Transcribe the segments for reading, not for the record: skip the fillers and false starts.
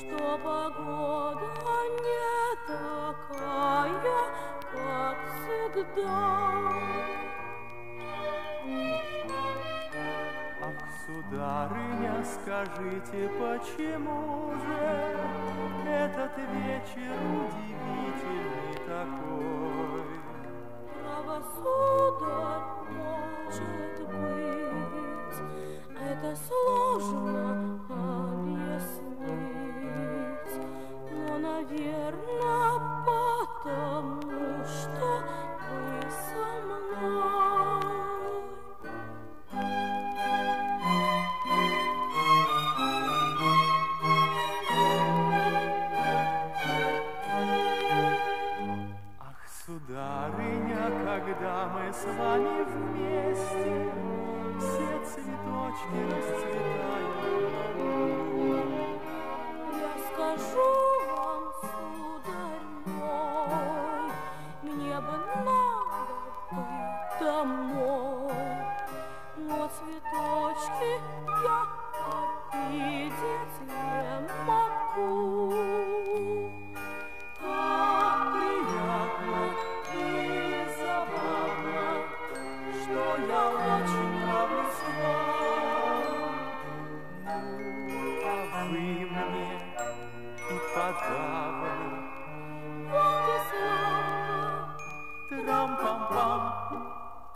что погода не такая, как всегда. Ах, сударыня, скажите, почему же этот вечер удивительный такой? Право, сударь, может быть, это сложно объяснить, но, наверное, потому что вы со мной. Ах, сударыня, когда мы с вами вместе, все цветочки расцветают на лугу. Я скажу вам, сударь мой, мне бы надо быть домой, но цветочки я обидеть не могу. Как приятно и забавно, что я очень нравлюсь вам. А вы мне и подавно. Вот и славно. Трам-пам-пам.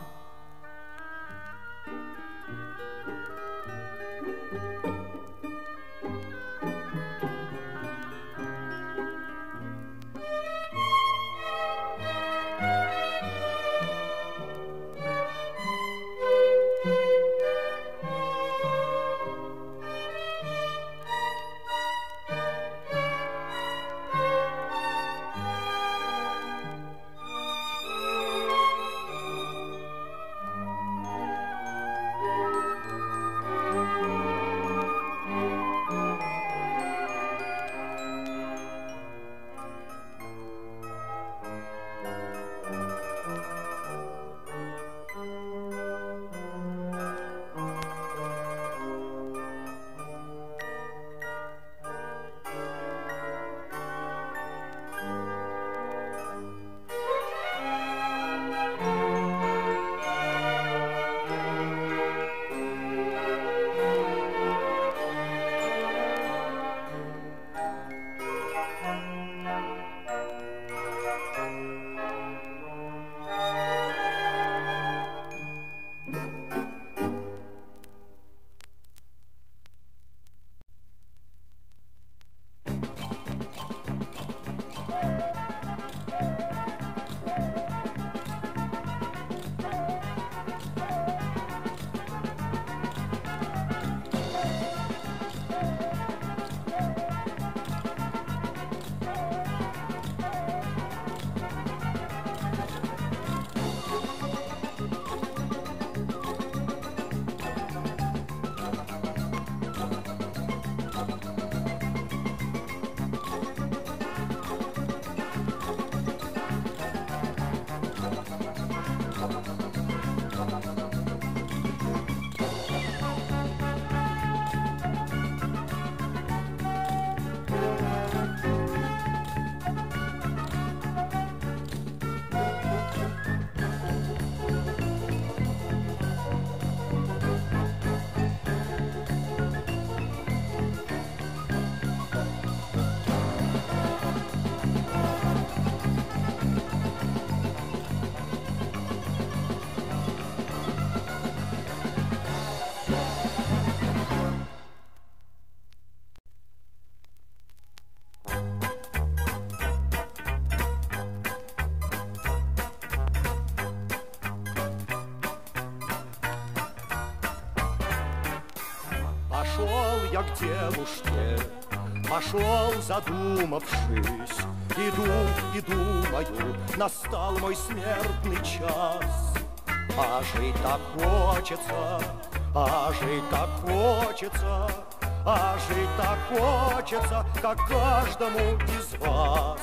я к девушке пошел, задумавшись. Иду и думаю, настал мой смертный час. А жить так хочется, а жить так хочется, а жить так хочется, как каждому из вас.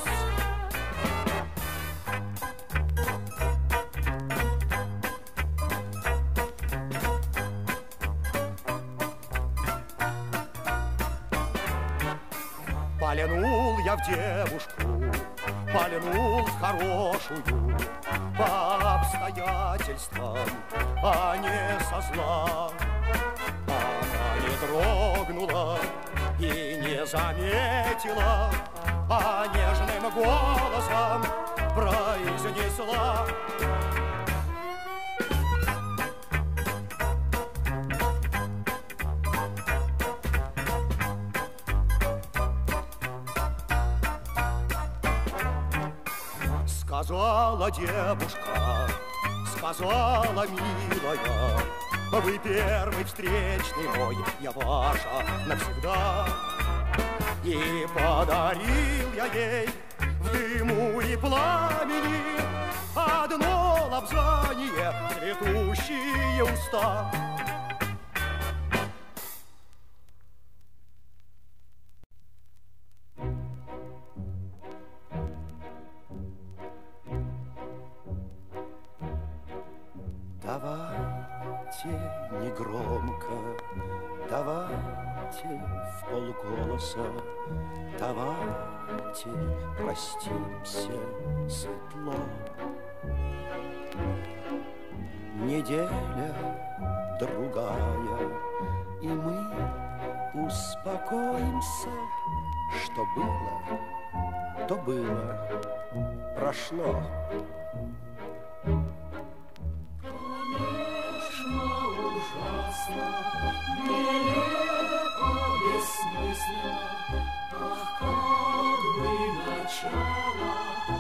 Пальнул я в девушку, пальнул в хорошую, по обстоятельствам, а не со зла. Она не дрогнула и не заметила, а нежным голосом произнесла: сказала девушка, сказала милая, вы первый встречный мой, я ваша навсегда. И подарил я ей в дыму и пламени одно лобзание, цветущие уста. Давайте негромко, давайте вполголоса, давайте простимся светло. Неделя другая, и мы успокоимся, что было, то было, прошло. Нелепо, бессмысленно, ах, как бы начало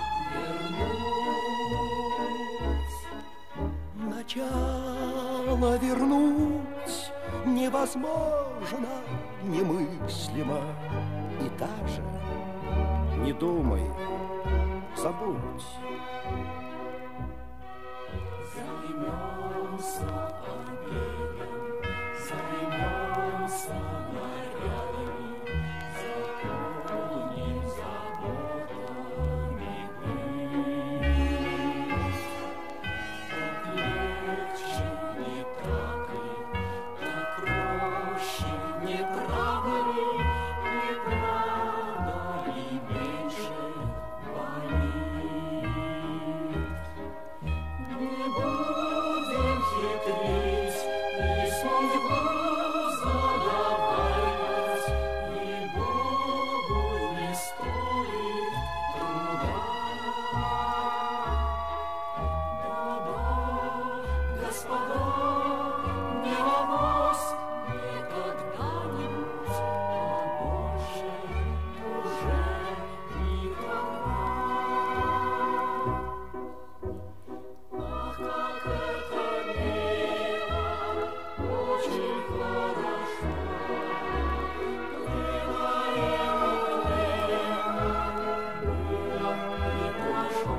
вернуть. Начало вернуть невозможно, немыслимо. И даже не думай, забудь. Займемся побегом, займемся нарядами, заполним заботами быт. Так легче, не так ли, так проще, не правда ли, не правда ли меньше болит? Не будем хитрить и судьбу загадать, и Богу не стоит труда. Да-да, господа, не авось, не когда-нибудь, а больше уже никогда. Ах, как это мило, очень хорошо, время было и прошло.